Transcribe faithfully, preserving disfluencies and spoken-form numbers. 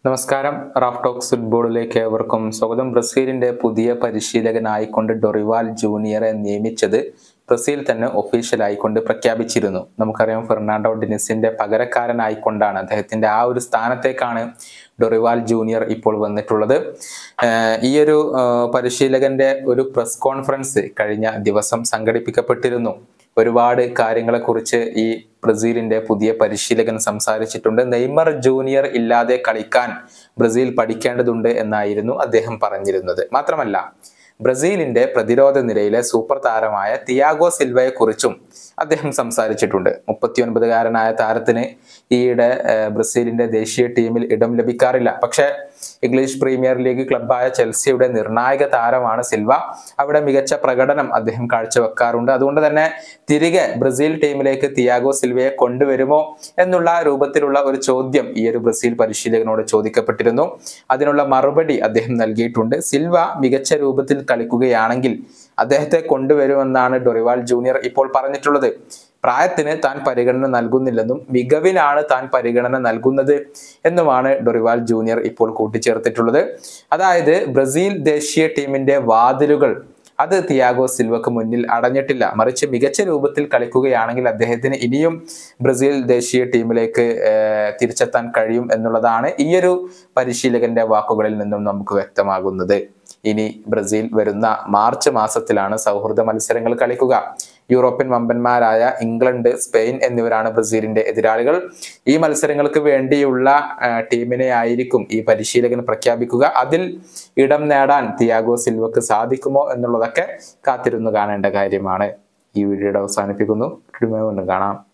നമസ്കാരം. Raf talks ഫുട്ബോളിലേക്ക് ഏവർക്കും സ്വാഗതം. ബ്രസീലിന്റെ പുതിയ പരിശീലകനായിക്കൊണ്ട് ഡൊറിവാൽ ജൂനിയറെ നിയമിച്ചത് ബ്രസീൽ തന്നെ ഒഫീഷ്യലായിക്കൊണ്ട് പ്രഖ്യാപിച്ചിരുന്നു. നമുക്കറിയാം, ഫെർണാണ്ടോ ഡിനിസിന്റെ പകരക്കാരനായിക്കൊണ്ടാണ്, അദ്ദേഹത്തിന്റെ ആ ഒരു സ്ഥാനത്തേക്കാണ് ഡൊറിവാൽ ജൂനിയർ ഇപ്പോൾ വന്നിട്ടുള്ളത്. ഈ ഒരു പരിശീലകന്റെ ഒരു പ്രസ് കോൺഫറൻസ് കഴിഞ്ഞ ദിവസം സംഘടിപ്പിക്കപ്പെട്ടിരുന്നു. ഒരുപാട് കാര്യങ്ങളെ കുറിച്ച് ഈ ബ്രസീലിന്റെ പുതിയ പരിശീലകൻ സംസാരിച്ചിട്ടുണ്ട്. നെയ്മർ ജൂനിയർ ഇല്ലാതെ കളിക്കാൻ ബ്രസീൽ പഠിക്കേണ്ടതുണ്ട് എന്നായിരുന്നു അദ്ദേഹം പറഞ്ഞിരുന്നത്. മാത്രമല്ല, ബ്രസീലിന്റെ പ്രതിരോധ നിരയിലെ സൂപ്പർ താരമായ തിയാഗോ സിൽവയെ കുറിച്ചും അദ്ദേഹം സംസാരിച്ചിട്ടുണ്ട്. മുപ്പത്തിയൊൻപതുകാരനായ താരത്തിന് ഈയിടെ ബ്രസീലിന്റെ ദേശീയ ടീമിൽ ഇടം ലഭിക്കാറില്ല. പക്ഷെ ഇംഗ്ലീഷ് പ്രീമിയർ ലീഗ് ക്ലബായ ചെൽസിയുടെ നിർണായക താരമാണ് സിൽവ. അവിടെ മികച്ച പ്രകടനം അദ്ദേഹം കാഴ്ചവെക്കാറുണ്ട്. അതുകൊണ്ട് തന്നെ തിരികെ ബ്രസീൽ ടീമിലേക്ക് തിയാഗോ സിൽവയെ കൊണ്ടുവരുമോ എന്നുള്ള രൂപത്തിലുള്ള ഒരു ചോദ്യം ഈ ഒരു ബ്രസീൽ പരിശീലകനോട് ചോദിക്കപ്പെട്ടിരുന്നു. അതിനുള്ള മറുപടി അദ്ദേഹം നൽകിയിട്ടുണ്ട്. സിൽവ മികച്ച രൂപത്തിൽ കളിക്കുകയാണെങ്കിൽ അദ്ദേഹത്തെ കൊണ്ടുവരുമെന്നാണ് ഡൊറിവാൽ ജൂനിയർ ഇപ്പോൾ പറഞ്ഞിട്ടുള്ളത്. പ്രായത്തിന് താൻ പരിഗണന നൽകുന്നില്ലെന്നും മികവിനാണ് താൻ പരിഗണന നൽകുന്നത് എന്നുമാണ് ഡൊറിവാൽ ജൂനിയർ ഇപ്പോൾ കൂട്ടിച്ചേർത്തിട്ടുള്ളത്. അതായത് ബ്രസീൽ ദേശീയ ടീമിന്റെ വാതിലുകൾ അത് തിയാഗോ സിൽവക്ക് മുന്നിൽ അടഞ്ഞിട്ടില്ല. മറിച്ച് മികച്ച രൂപത്തിൽ കളിക്കുകയാണെങ്കിൽ അദ്ദേഹത്തിന് ഇനിയും ബ്രസീൽ ദേശീയ ടീമിലേക്ക് തിരിച്ചെത്താൻ കഴിയും എന്നുള്ളതാണ് ഈ ഒരു പരിശീലകന്റെ വാക്കുകളിൽ നിന്നും നമുക്ക് വ്യക്തമാകുന്നത്. ഇനി ബ്രസീൽ വരുന്ന മാർച്ച് മാസത്തിലാണ് സൗഹൃദ മത്സരങ്ങൾ കളിക്കുക. യൂറോപ്യൻ വമ്പന്മാരായ ഇംഗ്ലണ്ട്, സ്പെയിൻ എന്നിവരാണ് ബ്രസീലിന്റെ എതിരാളികൾ. ഈ മത്സരങ്ങൾക്ക് വേണ്ടിയുള്ള ടീമിനെ ആയിരിക്കും ഈ പരിശീലകൻ പ്രഖ്യാപിക്കുക. അതിൽ ഇടം നേടാൻ തിയാഗോ സിൽവക്ക് സാധിക്കുമോ എന്നുള്ളതൊക്കെ കാത്തിരുന്നു കാണേണ്ട കാര്യമാണ്. ഈ വീഡിയോയുടെ അവസാനിപ്പിക്കുന്നു. കാണാം.